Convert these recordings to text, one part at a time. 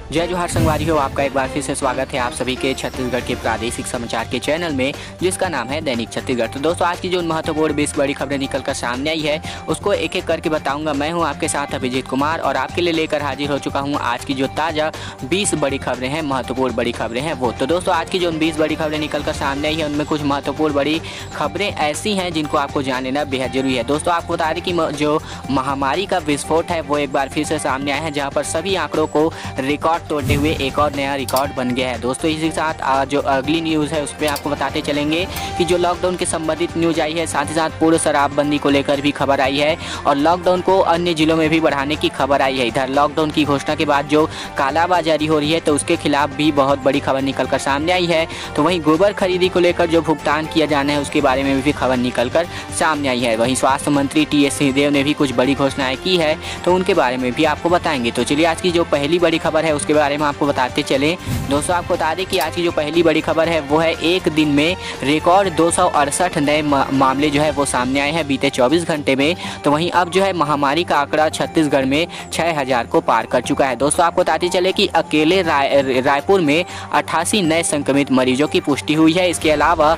जय जोहार संगवारी हो, आपका एक बार फिर से स्वागत है आप सभी के छत्तीसगढ़ के प्रादेशिक समाचार के चैनल में, जिसका नाम है दैनिक छत्तीसगढ़। तो दोस्तों, आज की जो महत्वपूर्ण 20 बड़ी खबरें निकल कर सामने आई है उसको एक एक करके बताऊंगा। मैं हूं आपके साथ अभिजीत कुमार और आपके लिए लेकर हाजिर हो चुका हूं आज की जो ताज़ा 20 बड़ी खबरें हैं, महत्वपूर्ण बड़ी खबरें हैं वो। तो दोस्तों, आज की जो 20 बड़ी खबरें निकल कर सामने आई है उनमें कुछ महत्वपूर्ण बड़ी खबरें ऐसी हैं जिनको आपको जान लेना बेहद जरूरी है। दोस्तों, आपको बता दें कि जो महामारी का विस्फोट है वो एक बार फिर से सामने आया है, जहाँ पर सभी आंकड़ों को रिकॉर्ड तोड़ते हुए एक और नया रिकॉर्ड बन गया है। दोस्तों, इसी के साथ जो अगली न्यूज़ है उस पर आपको बताते चलेंगे कि जो लॉकडाउन के संबंधित न्यूज़ आई है, साथ ही साथ पूर्ण शराबबंदी को लेकर भी खबर आई है और लॉकडाउन को अन्य जिलों में भी बढ़ाने की खबर आई है। इधर लॉकडाउन की घोषणा के बाद जो कालाबाजारी हो रही है तो उसके खिलाफ भी बहुत बड़ी खबर निकल कर सामने आई है। तो वहीं गोबर खरीदी को लेकर जो भुगतान किया जाना है उसके बारे में भी खबर निकल कर सामने आई है। वहीं स्वास्थ्य मंत्री टी.एस. सिंहदेव ने भी कुछ बड़ी घोषणाएं की है, तो उनके बारे में भी आपको बताएंगे। तो चलिए, आज की जो पहली बड़ी खबर है उसके बारे में आपको बताते चलें। दोस्तों, आपको बता दें कि आज की जो पहली बड़ी खबर है वो है एक दिन में रिकॉर्ड 268 नए मामले जो है वो सामने आए हैं बीते 24 घंटे में। तो वहीं अब जो है महामारी का आंकड़ा छत्तीसगढ़ में 6000 को पार कर चुका है। दोस्तों, आपको बताते चले कि अकेले रायपुर में 88 नए संक्रमित मरीजों की पुष्टि हुई है। इसके अलावा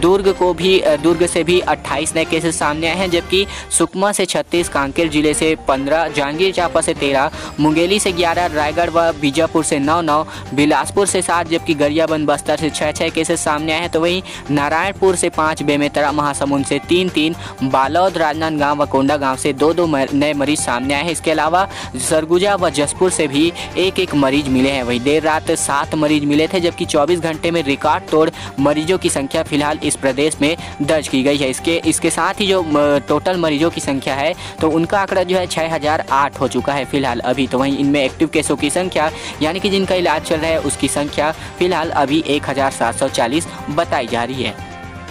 दुर्ग से भी 28 नए केसेस सामने आए हैं, जबकि सुकमा से 36, कांकेर जिले से 15, जांजगीर चांपा से 13, मुंगेली से 11, रायगढ़ व बीजापुर से 9, बिलासपुर से 7, जबकि गरियाबंद बस्तर से 6 केसेस सामने आए हैं। तो वहीं नारायणपुर से 5, बेमेतरा महासमुंद से 3, बालोद, राजनांदगांव व कोंडागांव से 2 नए मरीज सामने आए हैं। इसके अलावा सरगुजा व जसपुर से भी एक मरीज मिले हैं। वहीं देर रात 7 मरीज मिले थे, जबकि 24 घंटे में रिकॉर्ड तोड़ मरीजों की संख्या फिलहाल इस प्रदेश में दर्ज की गई है। इसके साथ ही जो टोटल मरीजों की संख्या है तो उनका आंकड़ा जो है 6008 हो चुका है फिलहाल अभी। तो वहीं इनमें एक्टिव केसों की संख्या यानी कि जिनका इलाज चल रहा है उसकी संख्या फिलहाल अभी 1740 बताई जा रही है।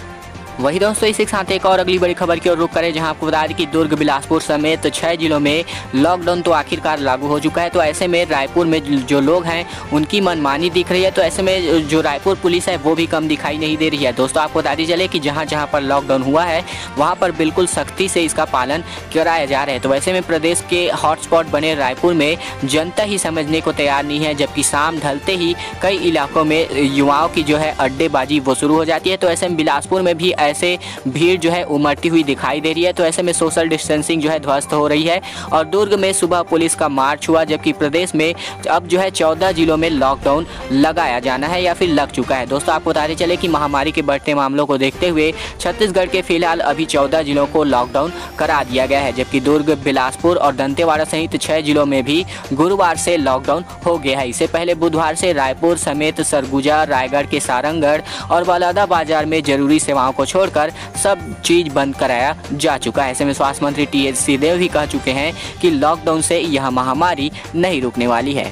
वही दोस्तों, इसी के साथ एक और अगली बड़ी खबर की ओर रुख करें, जहां आपको बता दें कि दुर्ग, बिलासपुर समेत 6 जिलों में लॉकडाउन तो आखिरकार लागू हो चुका है। तो ऐसे में रायपुर में जो लोग हैं उनकी मनमानी दिख रही है। तो ऐसे में जो रायपुर पुलिस है वो भी कम दिखाई नहीं दे रही है। दोस्तों, आपको बताते चले कि जहां जहां पर लॉकडाउन हुआ है वहां पर बिल्कुल सख्ती से इसका पालन कराया जा रहा है। तो वैसे में प्रदेश के हॉटस्पॉट बने रायपुर में जनता ही समझने को तैयार नहीं है, जबकि शाम ढलते ही कई इलाकों में युवाओं की जो है अड्डेबाजी वो शुरू हो जाती है। तो ऐसे में बिलासपुर में भी ऐसे भीड़ जो है उमड़ती हुई दिखाई दे रही है। तो ऐसे में सोशल डिस्टेंसिंग जो है ध्वस्त हो रही है और दुर्ग में सुबह पुलिस का मार्च हुआ, जबकि प्रदेश में अब जो है 14 जिलों में लॉकडाउन लगाया जाना है या फिर लग चुका है। दोस्तों, आपको बताते चले कि महामारी के बढ़ते मामलों को देखते हुए छत्तीसगढ़ के फिलहाल अभी 14 जिलों को लॉकडाउन करा दिया गया है, जबकि दुर्ग, बिलासपुर और दंतेवाड़ा सहित 6 जिलों में भी गुरुवार से लॉकडाउन हो गया है। इससे पहले बुधवार से रायपुर समेत सरगुजा, रायगढ़ के सारंगढ़ और बलौदाबाजार में जरूरी सेवाओं को छोड़कर सब चीज बंद कराया जा चुका है। ऐसे में स्वास्थ्य मंत्री टी.एस. सिंहदेव भी कह चुके हैं कि लॉकडाउन से यह महामारी नहीं रुकने वाली है।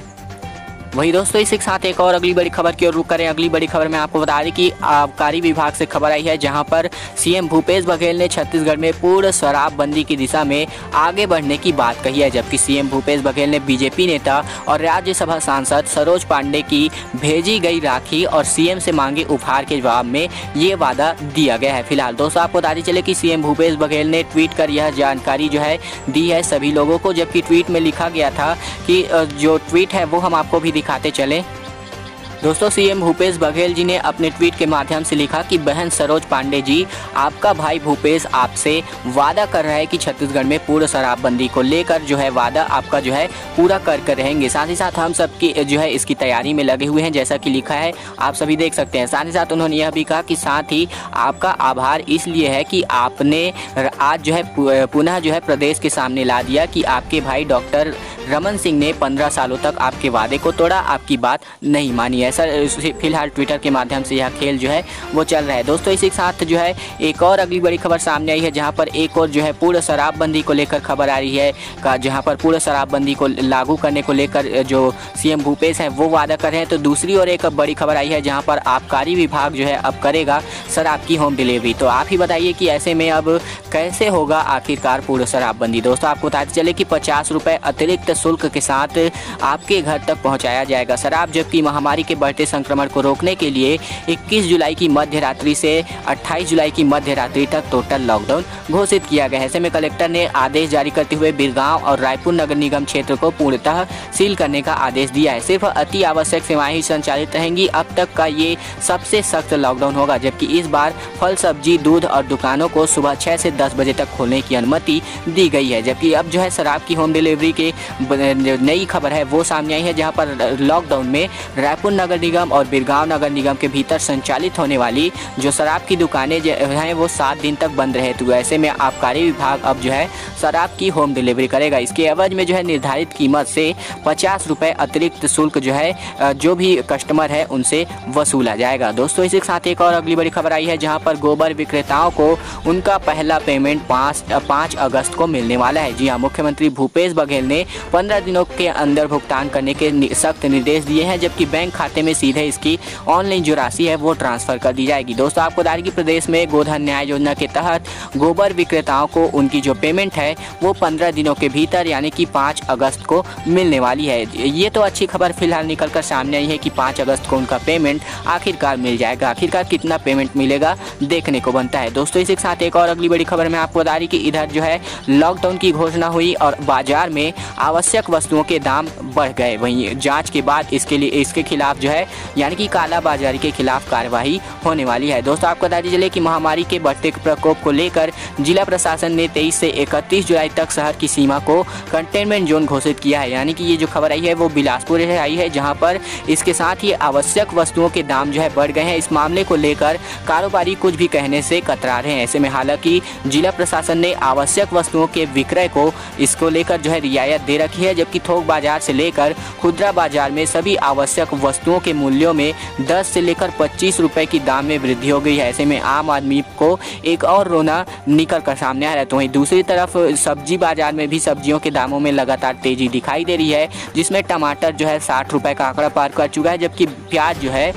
वही दोस्तों, इसी के साथ एक और अगली बड़ी खबर की ओर रुख करें। अगली बड़ी खबर में आपको बता दें कि आबकारी विभाग से खबर आई है, जहां पर सीएम भूपेश बघेल ने छत्तीसगढ़ में पूर्ण शराबबंदी की दिशा में आगे बढ़ने की बात कही है। जबकि सीएम भूपेश बघेल ने बीजेपी नेता और राज्यसभा सांसद सरोज पांडे की भेजी गई राखी और सीएम से मांगे उपहार के जवाब में ये वादा दिया गया है। फिलहाल दोस्तों, आपको बताते चले कि सीएम भूपेश बघेल ने ट्वीट कर यह जानकारी जो है दी है सभी लोगों को, जबकि ट्वीट में लिखा गया था कि जो ट्वीट है वो हम आपको भी दिखाते चले। दोस्तों, सीएम भूपेश बघेल जी ने अपने ट्वीट के माध्यम से लिखा कि बहन सरोज पांडे जी, आपका भाई भूपेश आपसे वादा कर रहा है कि छत्तीसगढ़ में पूर्ण शराबबंदी को लेकर जो है वादा आपका जो है पूरा कर रहेंगे। साथ ही साथ हम सबकी जो है इसकी तैयारी में लगे हुए हैं, जैसा कि लिखा है आप सभी देख सकते हैं। साथ ही साथ उन्होंने यह भी कहा कि साथ ही आपका आभार इसलिए है कि आपने आज जो है पुनः जो है प्रदेश के सामने ला दिया कि आपके भाई डॉक्टर रमन सिंह ने 15 सालों तक आपके वादे को तोड़ा, आपकी बात नहीं मानी। ऐसा फिलहाल ट्विटर के माध्यम से यह खेल जो है वो चल रहा है। दोस्तों, इसी के साथ जो है एक और अगली बड़ी खबर सामने आई है, जहां पर एक और जो है पूर्ण शराबबंदी को लेकर खबर आ रही है, जहां पर पूर्ण शराबबंदी को लागू करने को लेकर जो सीएम भूपेश हैं वो वादा कर रहे हैं। तो दूसरी ओर एक बड़ी खबर आई है, जहां पर आबकारी विभाग जो है अब करेगा शराब की होम डिलीवरी। तो आप ही बताइए कि ऐसे में अब कैसे होगा आखिरकार पूर्ण शराबबंदी। दोस्तों, आपको बताते चले कि 50 रुपये अतिरिक्त शुल्क के साथ आपके घर तक पहुंचाया जाएगा शराब, जबकि महामारी के बढ़ते संक्रमण को रोकने के लिए 21 जुलाई की मध्य रात्रि से 28 जुलाई की मध्य रात्रि तक टोटल लॉकडाउन घोषित किया गया है। ऐसे में कलेक्टर ने आदेश जारी करते हुए बिरगांव और रायपुर नगर निगम क्षेत्र को पूर्णतः सील करने का आदेश दिया है। सिर्फ अति आवश्यक सेवाएं ही संचालित रहेंगी। अब तक का ये सबसे सख्त लॉकडाउन होगा, जबकि इस बार फल, सब्जी, दूध और दुकानों को सुबह 6 से 10 बजे तक खोलने की अनुमति दी गई है। जबकि अब जो है शराब की होम डिलीवरी के नई खबर है वो सामने आई है, जहां पर लॉकडाउन में रायपुर नगर निगम और बिरगांव नगर निगम के भीतर संचालित होने वाली जो शराब की दुकानें हैं वो 7 दिन तक बंद रहे। तो ऐसे में आबकारी विभाग अब जो है शराब की होम डिलीवरी करेगा। इसके एवज में जो है निर्धारित कीमत से 50 रुपये अतिरिक्त शुल्क जो है जो भी कस्टमर है उनसे वसूला जाएगा। दोस्तों इसी के साथ एक और अगली बड़ी खबर आई है, जहां पर गोबर विक्रेताओं को उनका पहला पेमेंट 5 अगस्त को मिलने वाला है। जी हाँ, मुख्यमंत्री भूपेश बघेल ने 15 दिनों के अंदर भुगतान करने के सख्त निर्देश दिए हैं, जबकि बैंक खाते में सीधे इसकी ऑनलाइन जो राशि है वो ट्रांसफर कर दी जाएगी। दोस्तों आपको बता दें कि प्रदेश में गोधन न्याय योजना के तहत गोबर विक्रेताओं को उनकी जो पेमेंट है वो 15 दिनों के भीतर यानी कि 5 अगस्त को मिलने वाली है। ये तो अच्छी खबर फिलहाल निकल कर सामने आई है कि 5 अगस्त को उनका पेमेंट आखिरकार मिल जाएगा। आखिरकार कितना पेमेंट मिलेगा देखने को बनता है। दोस्तों इसी के साथ एक और अगली बड़ी खबर में आपको बता दें कि इधर जो है लॉकडाउन की घोषणा हुई और बाजार में आवश्यक वस्तुओं के दाम बढ़ गए। वहीं जांच के बाद इसके खिलाफ जो है यानी कि कालाबाजारी के खिलाफ कार्रवाई होने वाली है। दोस्तों आपको बता दीजिए कि महामारी के बढ़ते प्रकोप को लेकर जिला प्रशासन ने 23 से 31 जुलाई तक शहर की सीमा को कंटेनमेंट जोन घोषित किया है। यानी कि ये जो खबर आई है वो बिलासपुर से आई है, जहां पर इसके साथ ही आवश्यक वस्तुओं के दाम जो है बढ़ गए हैं। इस मामले को लेकर कारोबारी कुछ भी कहने से कतरा रहे हैं। ऐसे में हालांकि जिला प्रशासन ने आवश्यक वस्तुओं के विक्रय को इसको लेकर जो है रियायत दे रखी है, जबकि थोक बाजार से लेकर खुदरा बाजार में सभी आवश्यक वस्तुओं के मूल्यों में 10 से लेकर 25 रुपए की दाम में वृद्धि हो गई है। ऐसे में आम आदमी को एक और रोना निकल कर सामने आ रहा है। तो वहीं दूसरी तरफ सब्जी बाजार में भी सब्जियों के दामों में लगातार तेजी दिखाई दे रही है, जिसमें टमाटर जो है 60 रुपए का आंकड़ा पार कर चुका है, जबकि प्याज जो है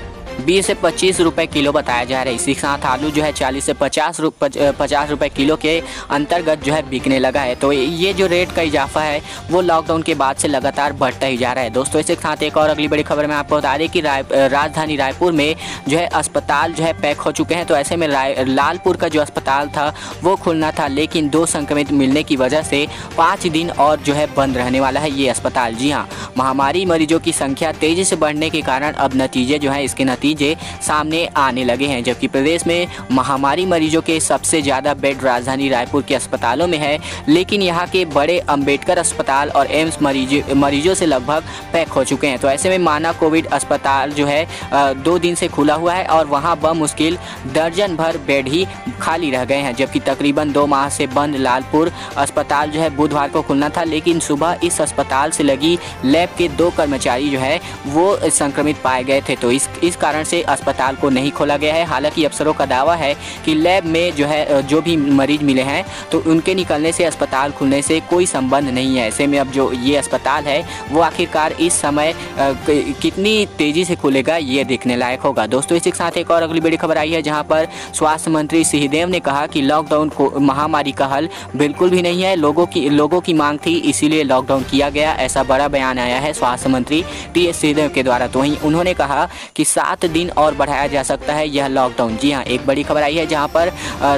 20 से 25 रुपए किलो बताया जा रहा है। इसी के साथ आलू जो है 40 से 50 रुपए किलो के अंतर्गत जो है बिकने लगा है। तो ये जो रेट का इजाफा है वो लॉकडाउन के बाद से लगातार बढ़ता ही जा रहा है। दोस्तों इसके साथ एक और अगली बड़ी खबर में आपको बता दें कि राजधानी रायपुर में जो है अस्पताल जो है पैक हो चुके हैं। तो ऐसे में लालपुर का जो अस्पताल था वो खुलना था, लेकिन 2 संक्रमित मिलने की वजह से 5 दिन और जो है बंद रहने वाला है ये अस्पताल। जी हाँ, महामारी मरीजों की संख्या तेजी से बढ़ने के कारण अब नतीजे जो है इसके नतीजे सामने आने लगे हैं। जबकि प्रदेश में महामारी मरीजों के सबसे ज़्यादा बेड राजधानी रायपुर के अस्पतालों में है, लेकिन यहाँ के बड़े अंबेडकर अस्पताल और एम्स मरीजों से लगभग पैक हो चुके हैं। तो ऐसे में माना कोविड अस्पताल जो है 2 दिन से खुला हुआ है और वहाँ बमुश्किल दर्जन भर बेड ही खाली रह गए हैं। जबकि तकरीबन 2 माह से बंद लालपुर अस्पताल जो है बुधवार को खुलना था, लेकिन सुबह इस अस्पताल से लगी लैब के 2 कर्मचारी जो है वो संक्रमित पाए गए थे। तो इस कारण से अस्पताल को नहीं खोला गया है। हालांकि अफसरों का दावा है कि लैब में जो है जो भी मरीज मिले हैं तो उनके निकलने से अस्पताल खुलने से कोई संबंध नहीं है। ऐसे में अब जो ये अस्पताल है वो आखिरकार इस समय कितनी तेजी से खुलेगा ये देखने लायक होगा। दोस्तों इसी के साथ एक और अगली बड़ी खबर आई है, जहां पर स्वास्थ्य मंत्री सिंहदेव ने कहा कि लॉकडाउन को महामारी का हल बिल्कुल भी नहीं है, लोगों की मांग थी इसीलिए लॉकडाउन किया गया। ऐसा बड़ा बयान आया है स्वास्थ्य मंत्री टी.एस. सिंहदेव के द्वारा। तो वहीं उन्होंने कहा कि 7 दिन और बढ़ाया जा सकता है यह लॉकडाउन। जी हाँ, एक बड़ी खबर आई है जहां पर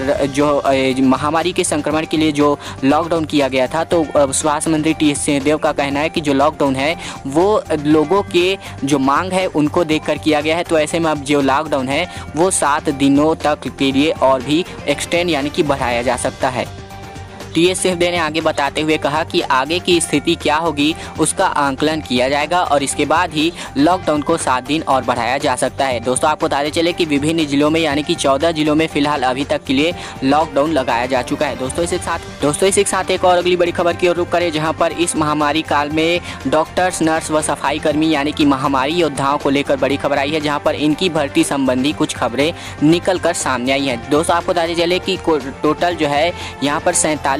जो महामारी के संक्रमण के लिए जो लॉकडाउन किया गया था, तो स्वास्थ्य मंत्री टी.एस. सिंहदेव का कहना है कि जो लॉकडाउन है वो लोगों के जो मांग है उनको देखकर किया गया है। तो ऐसे में अब जो लॉकडाउन है वो 7 दिनों तक के लिए और भी एक्सटेंड यानी कि बढ़ाया जा सकता है। टी.एस. सिंहदेव ने आगे बताते हुए कहा कि आगे की स्थिति क्या होगी उसका आंकलन किया जाएगा और इसके बाद ही लॉकडाउन को 7 दिन और बढ़ाया जा सकता है। दोस्तों आपको बताते चले कि विभिन्न जिलों में यानी कि 14 जिलों में फिलहाल अभी तक के लिए लॉकडाउन लगाया जा चुका है। दोस्तों इसी के साथ एक और अगली बड़ी खबर की ओर रुख करें, जहां पर इस महामारी काल में डॉक्टर्स, नर्स व सफाई कर्मी यानी कि महामारी योद्धाओं को लेकर बड़ी खबर आई है, जहां पर इनकी भर्ती संबंधी कुछ खबरें निकल कर सामने आई हैं। दोस्तों आपको बताते चले कि टोटल जो है यहाँ पर 47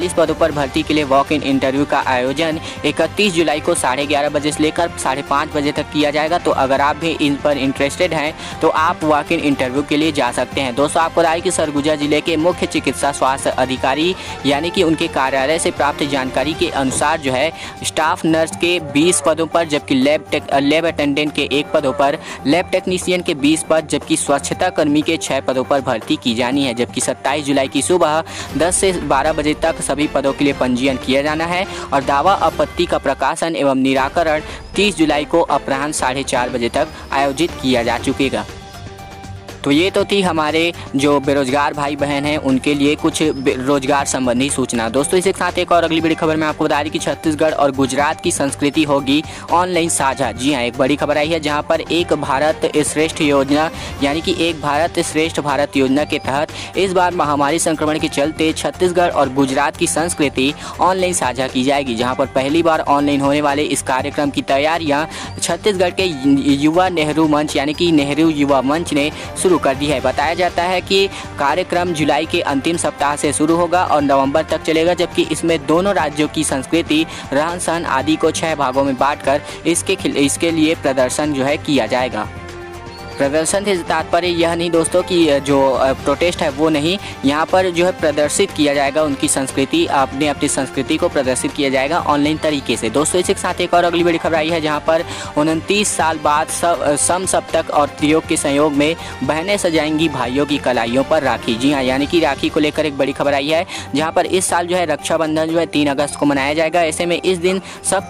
40 पदों पर भर्ती के लिए वॉक इन इंटरव्यू का आयोजन 31 जुलाई को 11:30 बजे से लेकर 5:30 बजे तक किया जाएगा। तो अगर आप भी इन पर इंटरेस्टेड हैं तो आप वॉक इन इंटरव्यू के लिए जा सकते हैं। दोस्तों आपको बता दें कि सरगुजा जिले के मुख्य चिकित्सा स्वास्थ्य अधिकारी यानी कि उनके कार्यालय से प्राप्त जानकारी के अनुसार जो है स्टाफ नर्स के 20 पदों पर, जबकि लैब अटेंडेंट के 1 पदों पर, लैब टेक्नीशियन के 20 पद, जबकि स्वच्छता कर्मी के 6 पदों पर भर्ती की जानी है। जबकि 27 जुलाई की सुबह 10 से 12 बजे तक सभी पदों के लिए पंजीयन किया जाना है और दावा आपत्ति का प्रकाशन एवं निराकरण 30 जुलाई को अपराह्न 4:30 बजे तक आयोजित किया जा चुकेगा। तो ये तो थी हमारे जो बेरोजगार भाई बहन हैं उनके लिए कुछ रोजगार संबंधी सूचना। दोस्तों इसी के साथ एक और अगली बड़ी खबर में आपको बता रही कि छत्तीसगढ़ और गुजरात की संस्कृति होगी ऑनलाइन साझा। जी हाँ, एक बड़ी खबर आई है जहां पर एक भारत श्रेष्ठ योजना यानी कि एक भारत श्रेष्ठ भारत योजना के तहत इस बार महामारी संक्रमण के चलते छत्तीसगढ़ और गुजरात की संस्कृति ऑनलाइन साझा की जाएगी। जहाँ पर पहली बार ऑनलाइन होने वाले इस कार्यक्रम की तैयारियाँ छत्तीसगढ़ के युवा नेहरू मंच यानी कि नेहरू युवा मंच ने कर दी है। बताया जाता है कि कार्यक्रम जुलाई के अंतिम सप्ताह से शुरू होगा और नवंबर तक चलेगा, जबकि इसमें दोनों राज्यों की संस्कृति, रहन सहन आदि को 6 भागों में बांटकर इसके लिए प्रदर्शन जो है किया जाएगा। प्रदर्शन से तात्पर्य यह नहीं दोस्तों कि जो प्रोटेस्ट है वो नहीं, यहाँ पर जो है प्रदर्शित किया जाएगा उनकी संस्कृति, अपनी संस्कृति को प्रदर्शित किया जाएगा ऑनलाइन तरीके से। दोस्तों इसी के साथ एक और अगली बड़ी खबर आई है जहाँ पर 29 साल बाद सम सप्तक और त्रियोग के संयोग में बहनें सजाएंगी भाइयों की कलाइयों पर राखी। जी हाँ, यानी कि राखी को लेकर एक बड़ी खबर आई है जहाँ पर इस साल जो है रक्षाबंधन जो है 3 अगस्त को मनाया जाएगा। ऐसे में इस दिन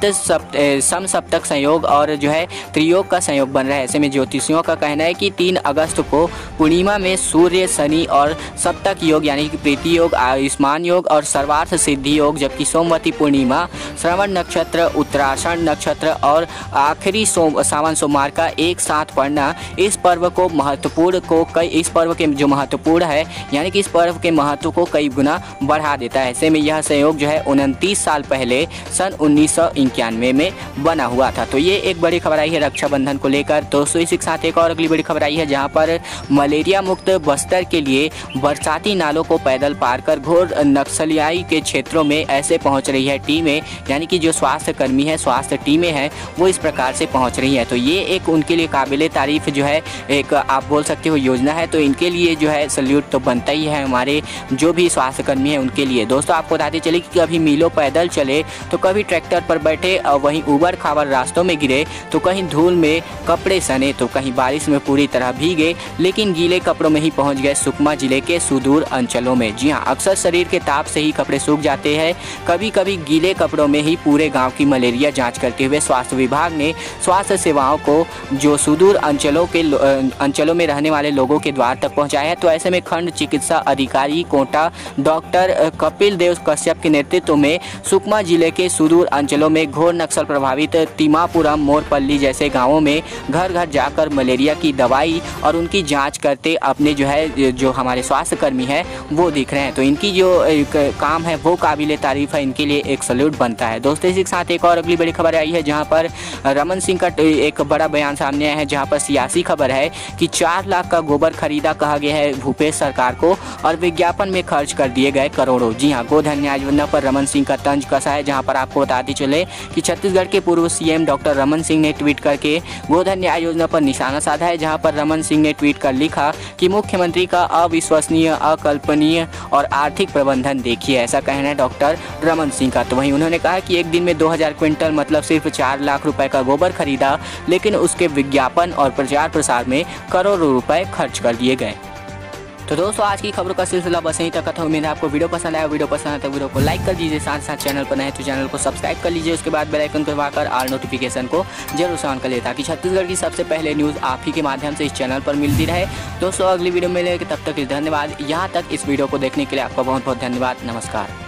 सम सप्तक संयोग और जो है त्रियोग का संयोग बन रहा है। ऐसे में ज्योतिषियों का कहना है कि 3 अगस्त को पूर्णिमा में सूर्य, शनि और सप्तक योग यानी कि प्रीति योग, आयुष्मान योग और सर्वार्थ सिद्धि योग, जबकि सोमवती पूर्णिमा, श्रवण नक्षत्र, उत्तराषाढ़ नक्षत्र और आखिरी सावन सोमवार का एक साथ पड़ना इस पर्व के जो महत्वपूर्ण है यानी कि इस पर्व के महत्व को कई गुना बढ़ा देता है। ऐसे में यह संयोग जो है 29 साल पहले सन 1991 में बना हुआ था। तो ये एक बड़ी खबर आई है रक्षाबंधन को लेकर। दोस्तों इसी के साथ एक और अगली बड़ी खबर आई है जहां पर मलेरिया मुक्त बस्तर के लिए बरसाती नालों को पैदल पार कर घोर नक्सलियाई के क्षेत्रों में ऐसे पहुंच रही है टीमें, यानी कि जो स्वास्थ्य कर्मी है, स्वास्थ्य टीमें हैं वो इस प्रकार से पहुंच रही है। तो ये एक उनके लिए काबिले तारीफ जो है एक आप बोल सकते हो योजना है। तो इनके लिए जो है सल्यूट तो बनता ही है हमारे जो भी स्वास्थ्य कर्मी है उनके लिए। दोस्तों आपको बताते चले कि कभी मीलों पैदल चले तो कभी ट्रैक्टर पर बैठे और वहीं उबड़ खाबड़ रास्तों में गिरे तो कहीं धूल में कपड़े सने तो कहीं बारिश में पूरी तरह भीगे, लेकिन गीले कपड़ों में ही पहुंच गए सुकमा जिले के सुदूर अंचलों में। जी हां, अक्सर शरीर के ताप से ही कपड़े सूख जाते हैं। कभी कभी गीले कपड़ों में ही पूरे गांव की मलेरिया जांच करते हुए स्वास्थ्य विभाग ने स्वास्थ्य सेवाओं को जो सुदूर अंचलों में रहने वाले लोगों के द्वार तक पहुंचाया है। तो ऐसे में खंड चिकित्सा अधिकारी कोटा डॉक्टर कपिल देव कश्यप के नेतृत्व में सुकमा जिले के सुदूर अंचलों में घोर नक्सल प्रभावित तिमापुरम, मोरपल्ली जैसे गाँवों में घर घर जाकर मलेरिया की दवाई और उनकी जांच करते अपने जो हमारे स्वास्थ्य कर्मी है वो दिख रहे हैं। तो इनकी जो काम है वो काबिले तारीफ है, इनके लिए एक सल्यूट बनता है। दोस्तों इसी के साथ एक और अगली बड़ी खबर आई है जहां पर रमन सिंह का एक बड़ा बयान सामने आया है जहां पर सियासी खबर है कि 4 लाख का गोबर खरीदा कहा गया है भूपेश सरकार को और विज्ञापन में खर्च कर दिए गए करोड़ों। जी हाँ, गोधन न्याय योजना पर रमन सिंह का तंज कसा है जहाँ पर आपको बताते चले कि छत्तीसगढ़ के पूर्व सीएम डॉक्टर रमन सिंह ने ट्वीट करके गोधन न्याय योजना पर निशाना साधा है। जहां पर रमन सिंह ने ट्वीट कर लिखा कि मुख्यमंत्री का अविश्वसनीय, अकल्पनीय और आर्थिक प्रबंधन देखिए, ऐसा कहना है डॉक्टर रमन सिंह का। तो वहीं उन्होंने कहा कि एक दिन में 2000 क्विंटल मतलब सिर्फ 4 लाख रुपए का गोबर खरीदा, लेकिन उसके विज्ञापन और प्रचार प्रसार में करोड़ों रुपए खर्च कर दिए गए। तो दोस्तों आज की खबरों का सिलसिला बस यहीं तक था। उम्मीद है आपको वीडियो पसंद आया। वीडियो पसंद आया तो वीडियो को लाइक कर दीजिए, साथ साथ चैनल पर नए तो चैनल को सब्सक्राइब कर लीजिए। उसके बाद बेल आइकन दबाकर ऑल नोटिफिकेशन को जरूर ऑन कर लें ताकि छत्तीसगढ़ की सबसे पहले न्यूज़ आप ही के माध्यम से इस चैनल पर मिलती रहे। दोस्तों अगली वीडियो में मिलेंगे, तब तक धन्यवाद। यहाँ तक इस वीडियो को देखने के लिए आपका बहुत बहुत धन्यवाद। नमस्कार।